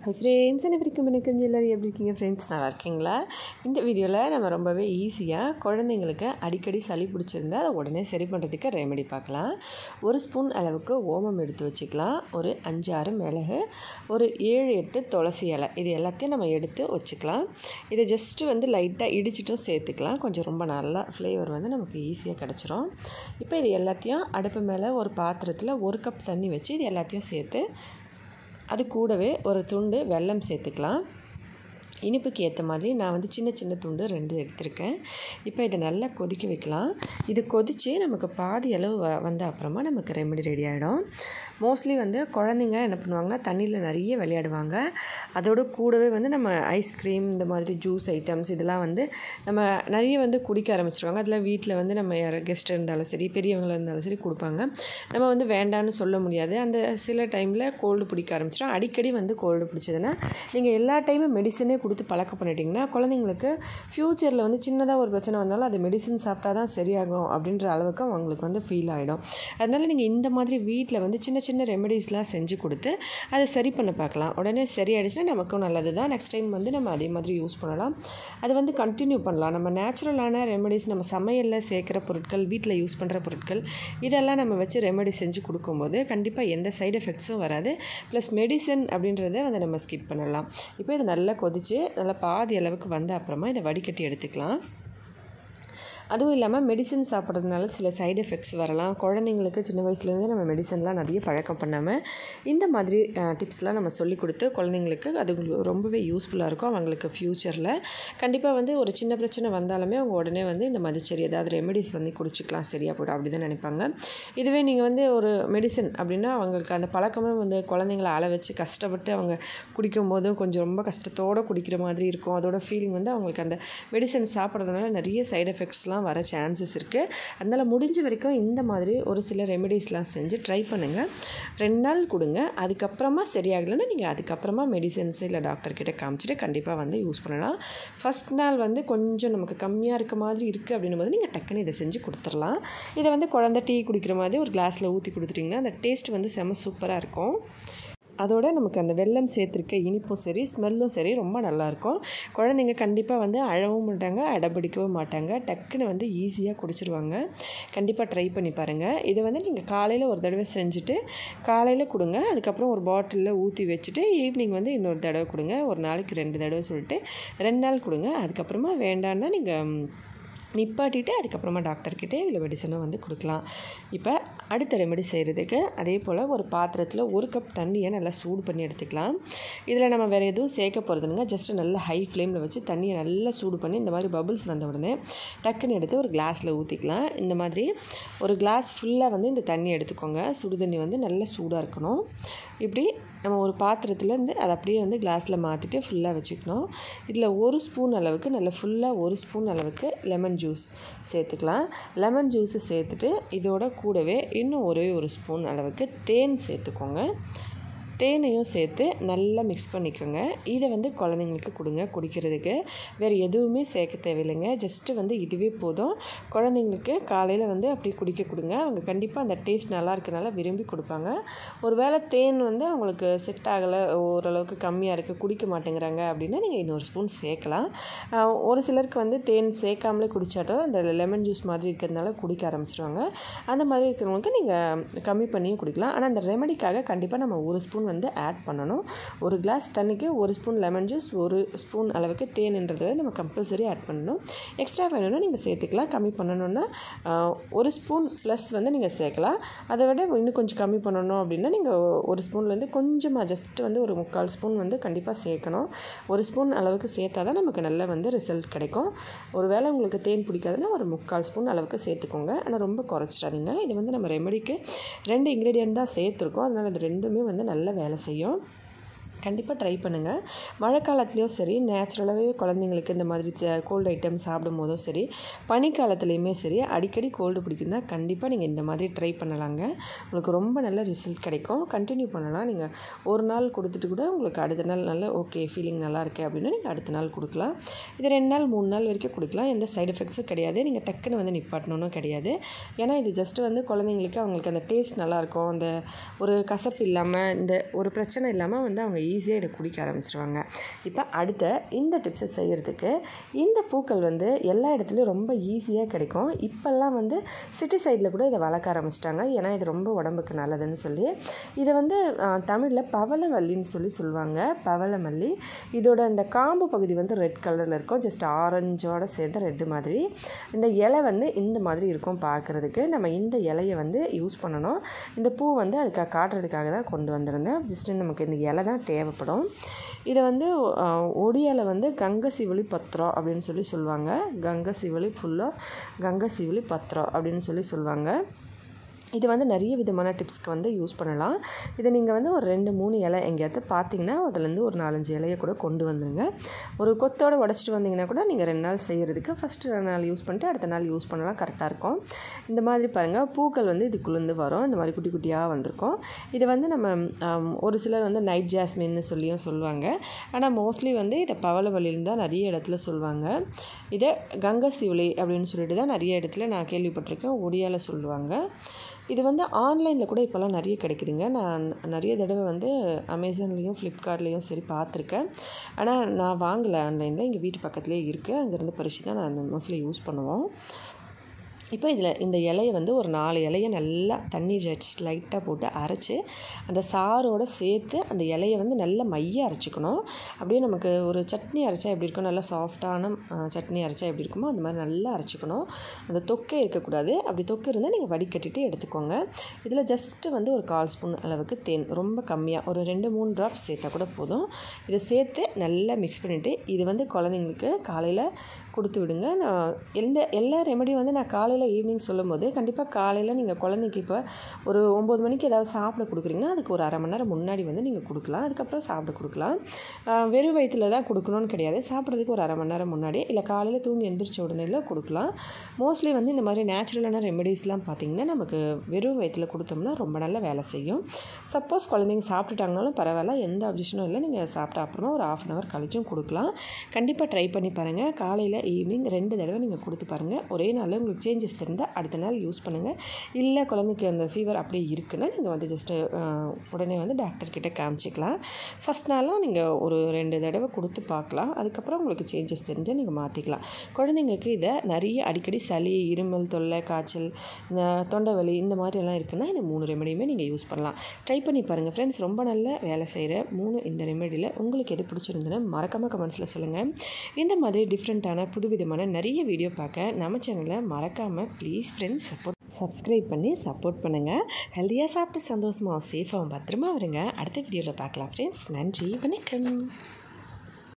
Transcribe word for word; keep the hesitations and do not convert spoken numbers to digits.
Hi friends, அனைவருக்கும் வணக்கம். எல்லோரும் எப்படி இருக்கீங்க ஃப்ரெண்ட்ஸ்? நல்லா இருக்கீங்களா? இந்த வீடியோவில் நம்ம ரொம்பவே ஈஸியாக குழந்தைங்களுக்கு அடிக்கடி சளி பிடிச்சிருந்தா அதை உடனே சரி பண்ணுறதுக்கு ரெமெடி பார்க்கலாம். ஒரு ஸ்பூன் அளவுக்கு ஓமம் எடுத்து வச்சுக்கலாம். ஒரு அஞ்சு ஆறு மிளகு, ஒரு ஏழு எட்டு துளசி இலை, இது எல்லாத்தையும் நம்ம எடுத்து வச்சுக்கலாம். இதை ஜஸ்ட்டு வந்து லைட்டாக இடிச்சிட்டும் சேர்த்துக்கலாம். கொஞ்சம் ரொம்ப நல்லா ஃப்ளேவர் வந்து நமக்கு ஈஸியாக கிடச்சிரும். இப்போ இது எல்லாத்தையும் அடுப்பு மேலே ஒரு பாத்திரத்தில் ஒரு கப் தண்ணி வச்சு இது எல்லாத்தையும் சேர்த்து அது கூடவே ஒரு துண்டு வெல்லம் சேர்த்துக்கலாம். இனிப்புக்கு ஏற்ற மாதிரி நான் வந்து சின்ன சின்ன துண்டு ரெண்டு எடுத்திருக்கேன். இப்போ இதை நல்லா கொதிக்க வைக்கலாம். இது கொதித்து நமக்கு பாதி அளவு வ வந்த அப்புறமா நமக்கு ரெமெடி ரெடி ஆகிடும். மோஸ்ட்லி வந்து குழந்தைங்க என்ன பண்ணுவாங்கன்னா தண்ணியில் நிறைய விளையாடுவாங்க. அதோடு கூடவே வந்து நம்ம ஐஸ்கிரீம், இந்த மாதிரி ஜூஸ் ஐட்டம்ஸ் இதெல்லாம் வந்து நம்ம நிறைய வந்து குடிக்க ஆரம்பிச்சிருவாங்க. அதில் வீட்டில் வந்து நம்ம யார் கெஸ்ட் இருந்தாலும் சரி, பெரியவங்களாக இருந்தாலும் சரி கொடுப்பாங்க. நம்ம வந்து வேண்டான்னு சொல்ல முடியாது. அந்த சில டைமில் கோல்டு பிடிக்க ஆரம்பிச்சிடும். அடிக்கடி வந்து கோல்டு பிடிச்சதுன்னா நீங்கள் எல்லா டைமும் மெடிசனே கொடுத்து பழக்கம் பண்ணிட்டீங்கன்னா குழந்தைங்களுக்கு ஃப்யூச்சரில் வந்து சின்னதாக ஒரு பிரச்சனை வந்தாலும் அது மெடிசன் சாப்பிட்டா தான் சரியாகும் அப்படின்ற அளவுக்கு அவங்களுக்கு வந்து ஃபீல் ஆகிடும். அதனால் நீங்கள் இந்த மாதிரி வீட்டில் வந்து சின்ன சின்ன ரெமெடிஸ்லாம் செஞ்சு கொடுத்து அதை சரி பண்ண பார்க்கலாம். உடனே சரியாயிடுச்சுன்னா நமக்கும் நல்லது தான். நெக்ஸ்ட் டைம் வந்து நம்ம அதே மாதிரி யூஸ் பண்ணலாம். அது வந்து கண்டினியூ பண்ணலாம். நம்ம நேச்சுரலான ரெமெடிஸ், நம்ம சமையலில் சேர்க்குற பொருட்கள், வீட்டில் யூஸ் பண்ணுற பொருட்கள், இதெல்லாம் நம்ம வச்சு ரெமெடி செஞ்சு கொடுக்கும்போது கண்டிப்பாக எந்த சைடு எஃபெக்ட்ஸும் வராது. ப்ளஸ் மெடிசன் அப்படின்றத வந்து நம்ம ஸ்கிப் பண்ணலாம். இப்போ இது நல்லா கொதித்து நல்லா பாதி அளவுக்கு வந்த அப்புறமா இதை வடிகட்டி எடுத்துக்கலாம். அதுவும் இல்லாமல் மெடிசன் சாப்பிட்றதுனால சில சைடு எஃபெக்ட்ஸ் வரலாம். குழந்தைங்களுக்கு சின்ன வயசுலேருந்து நம்ம மெடிசன்லாம் நிறைய பழக்கம் பண்ணாமல் இந்த மாதிரி டிப்ஸ்லாம் நம்ம சொல்லிக் கொடுத்து குழந்தைங்களுக்கு அது ரொம்பவே யூஸ்ஃபுல்லாக இருக்கும். அவங்களுக்கு ஃப்யூச்சரில் கண்டிப்பாக வந்து ஒரு சின்ன பிரச்சனை வந்தாலுமே அவங்க உடனே வந்து இந்த மாதிரி சரி ஏதாவது ரெமெடிஸ் வந்து குடிச்சிக்கலாம், சரியாக போய்டும் அப்படி தான் நினைப்பாங்க. இதுவே நீங்கள் வந்து ஒரு மெடிசன் அப்படின்னா அவங்களுக்கு அந்த பழக்கமே வந்து குழந்தைங்கள அழ வச்சு கஷ்டப்பட்டு அவங்க குடிக்கும் போதும் கொஞ்சம் ரொம்ப கஷ்டத்தோடு குடிக்கிற மாதிரி இருக்கும். அதோட ஃபீலிங் வந்து அவங்களுக்கு அந்த மெடிசன் சாப்பிட்றதுனால நிறைய சைடு எஃபெக்ட்ஸ்லாம் வர சான்சஸ் இருக்குது. அதனால் முடிஞ்ச வரைக்கும் இந்த மாதிரி ஒரு சில ரெமெடிஸ்லாம் செஞ்சு ட்ரை பண்ணுங்கள். ரெண்டு நாள் கொடுங்க. அதுக்கப்புறமா சரியாகலைன்னா நீங்கள் அதுக்கப்புறமா மெடிசன்ஸ் இல்லை டாக்டர்கிட்ட காமிச்சிட்டு கண்டிப்பாக வந்து யூஸ் பண்ணலாம். ஃபஸ்ட் நாள் வந்து கொஞ்சம் நமக்கு கம்மியாக இருக்க மாதிரி இருக்குது அப்படின்னும் போது நீங்கள் டக்குன்னு இதை செஞ்சு கொடுத்துடலாம். இதை வந்து குழந்தை டீ குடிக்கிற மாதிரி ஒரு கிளாஸில் ஊற்றி கொடுத்துட்டிங்கன்னா அந்த டேஸ்ட் வந்து செம்ம சூப்பராக இருக்கும். அதோடு நமக்கு அந்த வெல்லம் சேர்த்துருக்க இனிப்பும் சரி, ஸ்மெல்லும் சரி ரொம்ப நல்லாயிருக்கும். குழந்தைங்க கண்டிப்பாக வந்து அழவும் மாட்டாங்க, அடம்பிடிக்கவும் மாட்டாங்க. டக்குன்னு வந்து ஈஸியாக குடிச்சிருவாங்க. கண்டிப்பாக ட்ரை பண்ணி பாருங்கள். இதை வந்து நீங்கள் காலையில் ஒரு தடவை செஞ்சுட்டு காலையில் கொடுங்க. அதுக்கப்புறம் ஒரு பாட்டிலில் ஊற்றி வச்சுட்டு ஈவினிங் வந்து இன்னொரு தடவை கொடுங்க. ஒரு நாளைக்கு ரெண்டு தடவை சொல்லிட்டு ரெண்டு நாள் கொடுங்க. அதுக்கப்புறமா வேண்டான்னா நீங்கள் நிப்பாட்டிட்டு அதுக்கப்புறமா டாக்டர்கிட்டே இல்லை மெடிசனை வந்து கொடுக்கலாம். இப்போ அடுத்த ரெமெடி செய்கிறதுக்கு அதே போல் ஒரு பாத்திரத்தில் ஒரு கப் தண்ணியை நல்லா சூடு பண்ணி எடுத்துக்கலாம். இதில் நம்ம வேறு எதுவும் சேர்க்க போகிறதுங்க, ஜஸ்ட்டு நல்லா ஹை ஃப்ளேமில் வச்சு தண்ணியை நல்லா சூடு பண்ணி இந்த மாதிரி பபிள்ஸ் வந்த உடனே டக்குன்னு எடுத்து ஒரு கிளாஸில் ஊற்றிக்கலாம். இந்த மாதிரி ஒரு கிளாஸ் ஃபுல்லாக வந்து இந்த தண்ணி எடுத்துக்கோங்க. சுடு தண்ணி வந்து நல்லா சூடாக இருக்கணும். இப்படி நம்ம ஒரு பாத்திரத்துலேருந்து அதை அப்படியே வந்து கிளாஸில் மாற்றிட்டு ஃபுல்லாக வச்சுக்கணும். இதில் ஒரு ஸ்பூன் அளவுக்கு நல்லா ஃபுல்லாக ஒரு ஸ்பூன் அளவுக்கு லெமன் ஜூஸ் சேர்த்துக்கலாம். லெமன் ஜூஸு சேர்த்துட்டு இதோட கூடவே இன்னும் ஒரே ஒரு ஸ்பூன் அளவுக்கு தேன் சேர்த்துக்கோங்க. தேனையும் சேர்த்து நல்லா மிக்ஸ் பண்ணிக்கோங்க. இதை வந்து குழந்தைங்களுக்கு கொடுங்க குடிக்கிறதுக்கு. வேறு எதுவுமே சேர்க்க தேவையில்லைங்க. ஜஸ்ட்டு வந்து இதுவே போதும். குழந்தைங்களுக்கு காலையில் வந்து அப்படி குடிக்க கொடுங்க. அவங்க கண்டிப்பாக அந்த டேஸ்ட் நல்லா இருக்கனால விரும்பி கொடுப்பாங்க. ஒரு வேளை தேன் வந்து அவங்களுக்கு செட் ஆகலை, ஓரளவுக்கு கம்மியாக இருக்குது, குடிக்க மாட்டேங்கிறாங்க அப்படின்னா நீங்கள் இன்னொரு ஸ்பூன் சேர்க்கலாம். ஒரு சிலருக்கு வந்து தேன் சேர்க்காமலே குடித்தாட்டும் அந்த லெமன் ஜூஸ் மாதிரி இருக்கிறதுனால குடிக்க ஆரம்பிச்சிடுவாங்க. அந்த மாதிரி இருக்கிறவங்களுக்கு நீங்கள் கம்மி பண்ணியும் குடிக்கலாம். ஆனால் அந்த ரெமெடிக்காக கண்டிப்பாக நம்ம ஒரு ஸ்பூன் வந்து ஆட் பண்ணணும். ஒரு கிளாஸ் தண்ணிக்கு ஒரு ஸ்பூன் லெமன் ஜூஸ், ஒரு ஸ்பூன் அளவுக்கு தேன்ன்றதை நம்ம கம்பல்சரி ஆட் பண்ணணும். எக்ஸ்ட்ரா வேணும்னா நீங்கள் சேர்த்துக்கலாம். கம்மி பண்ணணுன்னா ஒரு ஸ்பூன் ப்ளஸ் வந்து நீங்கள் சேர்க்கலாம். அதை விட இன்னும் கொஞ்சம் கம்மி பண்ணணும் அப்படின்னா நீங்கள் ஒரு ஸ்பூன்லேருந்து கொஞ்சமாக ஜஸ்ட் வந்து ஒரு முக்கால் ஸ்பூன் வந்து கண்டிப்பாக சேர்க்கணும். ஒரு ஸ்பூன் அளவுக்கு சேர்த்தா தான் நமக்கு நல்ல வந்து ரிசல்ட் கிடைக்கும். ஒரு வேளை உங்களுக்கு தேன் பிடிக்காதுன்னா ஒரு முக்கால் ஸ்பூன் அளவுக்கு சேர்த்துக்கோங்க. ஆனால் ரொம்ப குறைச்சிடாதீங்க. இது வந்து நம்ம ரெமெடிக்கு ரெண்டு இன்க்ரீடியன்ட் தான் சேர்த்துருக்கோம். அதனால் இது ரெண்டுமே வந்து நல்ல வேலை செய்யும். கண்டிப்பாக ட்ரை பண்ணுங்கள். மழை காலத்துலேயும் சரி, நேச்சுரலாகவே குழந்தைங்களுக்கு இந்த மாதிரி கோல்டு ஐட்டம் சாப்பிடும் போதும் சரி, பனிக்காலத்துலேயுமே சரி, அடிக்கடி கோல்டு பிடிக்குதுன்னா கண்டிப்பாக நீங்கள் இந்த மாதிரி ட்ரை பண்ணலாங்க. உங்களுக்கு ரொம்ப நல்ல ரிசல்ட் கிடைக்கும். கண்டினியூ பண்ணலாம். நீங்கள் ஒரு நாள் கொடுத்துட்டு கூட உங்களுக்கு அடுத்த நாள் நல்ல ஓகே ஃபீலிங் நல்லா இருக்குது அப்படின்னா நீங்கள் அடுத்த நாள் கொடுக்கலாம். இது ரெண்டு நாள் மூணு நாள் வரைக்கும் கொடுக்கலாம். எந்த சைடு எஃபெக்ட்ஸும் கிடையாது. நீங்கள் டக்குன்னு வந்து நிப்பாட்டணும் கிடையாது. ஏன்னா இது ஜஸ்ட்டு வந்து குழந்தைங்களுக்கு அவங்களுக்கு அந்த டேஸ்ட் நல்லாயிருக்கும். அந்த ஒரு கசப்பு இல்லாமல், இந்த ஒரு பிரச்சனை இல்லாமல் வந்து அவங்க ஈஸியாக இதை குடிக்க ஆரம்பிச்சிருவாங்க. இப்போ அடுத்த இந்த டிப்ஸை செய்கிறதுக்கு இந்த பூக்கள் வந்து எல்லா இடத்துலையும் ரொம்ப ஈஸியாக கிடைக்கும். இப்போல்லாம் வந்து சிட்டி சைடில் கூட இதை வளர்க்க ஆரம்பிச்சிட்டாங்க. ஏன்னா இது ரொம்ப உடம்புக்கு நல்லதுன்னு சொல்லி இதை வந்து தமிழில் பவளமல்லின்னு சொல்லி சொல்லுவாங்க. பவளமல்லி இதோட இந்த காம்பு பகுதி வந்து ரெட் கலரில் இருக்கும். ஜஸ்ட் ஆரஞ்சோட சேர்ந்த ரெட்டு மாதிரி. இந்த இலை வந்து இந்த மாதிரி இருக்கும் பார்க்குறதுக்கு. நம்ம இந்த இலையை வந்து யூஸ் பண்ணணும். இந்த பூ வந்து அதுக்காக காட்டுறதுக்காக தான் கொண்டு வந்திருந்தேன். ஜஸ்ட்டு நமக்கு இந்த இலை தான் தேவைப்படும். இதை வந்து ஒடியால் வந்து கங்கை சிவலி பத்திரம் அப்படின்னு சொல்லி சொல்லுவாங்க. கங்கை சிவலி ஃபுல்லாக கங்கை சிவலி பத்திரம் அப்படின்னு சொல்லி சொல்லுவாங்க. இது வந்து நிறைய விதமான டிப்ஸ்க்கு வந்து யூஸ் பண்ணலாம். இதை நீங்கள் வந்து ஒரு ரெண்டு மூணு இலை எங்கேயாவது பார்த்தீங்கன்னா அதுலேருந்து ஒரு நாலஞ்சு இலையை கூட கொண்டு வந்துடுங்க. ஒரு கொத்தோடு உடச்சிட்டு வந்தீங்கன்னா கூட நீங்கள் ரெண்டு நாள் செய்கிறதுக்கு ஃபஸ்ட்டு ரெண்டு நாள் யூஸ் பண்ணிட்டு அடுத்த நாள் யூஸ் பண்ணலாம், கரெக்டாக இருக்கும். இந்த மாதிரி பாருங்கள், பூக்கள் வந்து இதுக்குள்ளேருந்து வரும். இந்த மாதிரி குட்டி குட்டியாக வந்திருக்கும். இதை வந்து நம்ம ஒரு சிலர் வந்து நைட் ஜாஸ்மின்னு சொல்லியும் சொல்லுவாங்க. ஆனால் மோஸ்ட்லி வந்து இதை பவளமல்லின்னு தான் நிறைய இடத்துல சொல்லுவாங்க. இதை கங்கை சிவலி அப்படின்னு சொல்லிட்டு தான் நிறைய இடத்துல நான் கேள்விப்பட்டிருக்கேன். ஒடியால் சொல்லுவாங்க. இது வந்து ஆன்லைனில் கூட இப்போல்லாம் நிறைய கிடைக்குதுங்க. நான் நிறைய தடவை வந்து அமேசான்லேயும் ஃப்ளிப்கார்ட்லேயும் சரி பார்த்துருக்கேன். ஆனால் நான் வாங்கலை ஆன்லைனில். எங்கள் வீட்டு பக்கத்துலேயே இருக்குது. அங்கேருந்து பறித்து தான் நான் மோஸ்ட்லி யூஸ் பண்ணுவோம். இப்போ இதில் இந்த இலையை வந்து ஒரு நாலு இலையை நல்லா தண்ணி ஜஸ்ட் லைட்டாக போட்டு அரைச்சி அந்த சாரோடு சேர்த்து அந்த இலையை வந்து நல்லா மைய அரைச்சிக்கணும். அப்படியே நமக்கு ஒரு சட்னி அரைச்சா எப்படி இருக்கும், நல்லா சாஃப்டான சட்னி அரைச்சா எப்படி இருக்குமோ அந்த மாதிரி நல்லா அரைச்சிக்கணும். அந்த தொக்கே இருக்கக்கூடாது. அப்படி தொக்கு இருந்தால் நீங்கள் வடிகட்டிட்டு எடுத்துக்கோங்க. இதில் ஜஸ்ட்டு வந்து ஒரு கால் ஸ்பூன் அளவுக்கு தேன், ரொம்ப கம்மியாக ஒரு ரெண்டு மூணு ட்ராப்ஸ் சேர்த்தா கூட போதும். இதை சேர்த்து நல்லா மிக்ஸ் பண்ணிவிட்டு இது வந்து குழந்தைங்களுக்கு காலையில் கொடுத்து விடுங்க. நான் எந்த எல்லா ரெமெடியும் வந்து நான் காலையில் ஈவினிங் சொல்லும் போது கண்டிப்பாக காலையில் நீங்கள் குழந்தைக்கு இப்போ ஒரு ஒம்பது மணிக்கு ஏதாவது சாப்பிட கொடுக்குறீங்கன்னா அதுக்கு ஒரு அரை மணி நேரம் முன்னாடி வந்து நீங்கள் கொடுக்கலாம். அதுக்கப்புறம் சாப்பிட கொடுக்கலாம். வெறும் வயிற்றில் தான் கொடுக்கணும்னு கிடையாது. சாப்பிட்றதுக்கு ஒரு அரை மணி நேரம் முன்னாடி இல்லை காலையில் தூங்கி எந்திரிச்ச உடனே கொடுக்கலாம். மோஸ்ட்லி வந்து இந்த மாதிரி நேச்சுரலான ரெமெடிஸ்லாம் பார்த்திங்கன்னா நமக்கு வெறும் வயிற்றில் கொடுத்தோம்னா ரொம்ப நல்ல வேலை செய்யும். சப்போஸ் குழந்தைங்க சாப்பிட்டுட்டாங்கனாலும் பரவாயில்ல, எந்த அப்ஜெக்ஷனும் இல்லை. நீங்கள் சாப்பிட்ட அப்புறமா ஒரு ஆஃப் அன் ஹவர் கழிச்சும் கொடுக்கலாம். கண்டிப்பாக ட்ரை பண்ணி பாருங்கள். காலையில் ஈவினிங் ரெண்டு தடவை நீங்கள் கொடுத்து பாருங்கள். ஒரே நாளில் உங்களுக்கு சேஞ்சஸ் தெரிந்தால் அடுத்த நாள் யூஸ் பண்ணுங்கள். இல்லை குழந்தைக்கு அந்த ஃபீவர் அப்படியே இருக்குன்னா நீங்கள் வந்து ஜஸ்ட்டு உடனே வந்து டாக்டர்கிட்ட காமிச்சிக்கலாம். ஃபஸ்ட் நாளும் நீங்கள் ஒரு ரெண்டு தடவை கொடுத்து பார்க்கலாம். அதுக்கப்புறம் உங்களுக்கு சேஞ்சஸ் தெரிஞ்சால் நீங்கள் மாற்றிக்கலாம். குழந்தைங்களுக்கு இதை நிறைய அடிக்கடி சளி, இருமல் தொல்லை, காய்ச்சல், தொண்டை வலி இந்த மாதிரியெல்லாம் இருக்குன்னா இந்த மூணு ரெமெடியுமே நீங்கள் யூஸ் பண்ணலாம். ட்ரை பண்ணி பாருங்கள் ஃப்ரெண்ட்ஸ். ரொம்ப நல்ல வேலை செய்கிற மூணு இந்த ரெமெடியில் உங்களுக்கு எது பிடிச்சிருந்துன்னா மறக்காமல் கமெண்ட்ஸில் சொல்லுங்கள். இந்த மாதிரி டிஃப்ரெண்ட்டான புதுவிதமான நிறைய வீடியோ பார்க்க நம்ம சேனலை மறக்காமல் ப்ளீஸ் ஃப்ரெண்ட்ஸ் சப்போர்ட் சப்ஸ்கிரைப் பண்ணி சப்போர்ட் பண்ணுங்கள். ஹெல்த்தியாக சாப்பிட்டு சந்தோஷமாக சேஃபாகவும் பத்திரமா வருங்க. அடுத்த வீடியோவில் பார்க்கலாம் ஃப்ரெண்ட்ஸ். நன்றி, வணக்கம்.